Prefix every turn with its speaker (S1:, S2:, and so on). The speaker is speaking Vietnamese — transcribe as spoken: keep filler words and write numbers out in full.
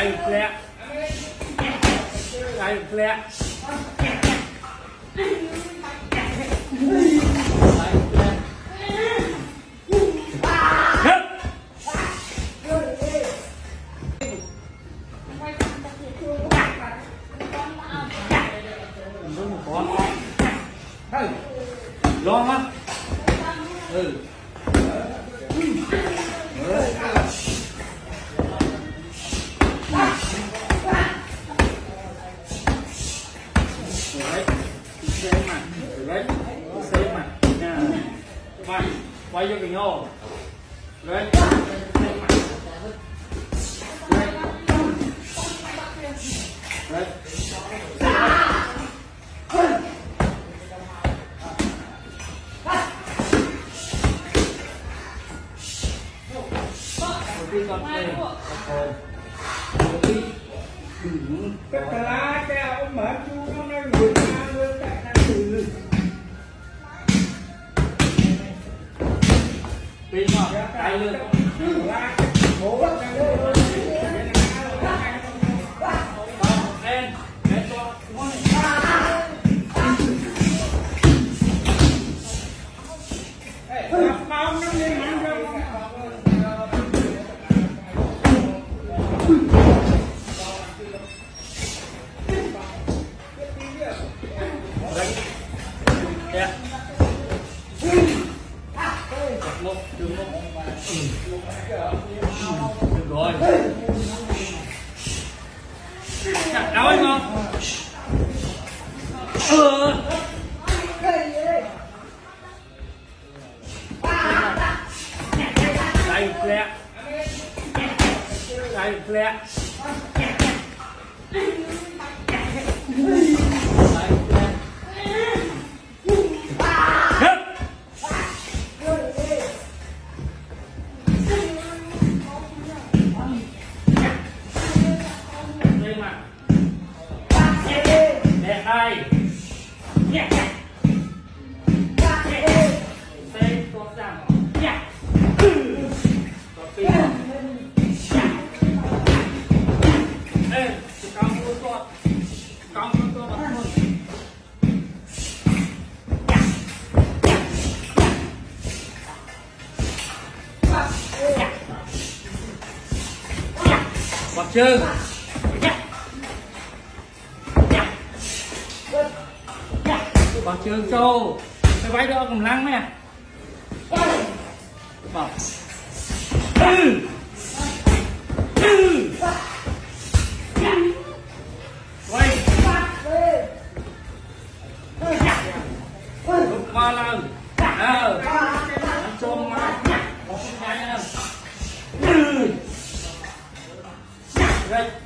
S1: Đây lẹ. Đây lẹ. Lo má. Ừ. Đấy, xem mà, nha, quay, quay cho cái nhô, đấy, đấy, đấy,
S2: cái lá cái ông mở chú nó nói người ta người ta đang từ
S1: pin mà tay luôn
S2: lá bố bắt ra đây lên
S1: để cho
S2: bao nó lên ăn rồi
S1: yeah. Một, đường một, được rồi. Chặt đau anh không? Ừ. Đây lẹ. Đây lẹ. Đây. Nhẹ. Đây, tốt rằng. Nhẹ. Tốt pin. Ê, con mua tốt. Con mua tốt mà thôi. Bật chân. Bảo trường châu cái váy đó cầm lăng nè bảo ừ ừ quay lúc ba lần ờ ăn chôm mà một hai ừ đây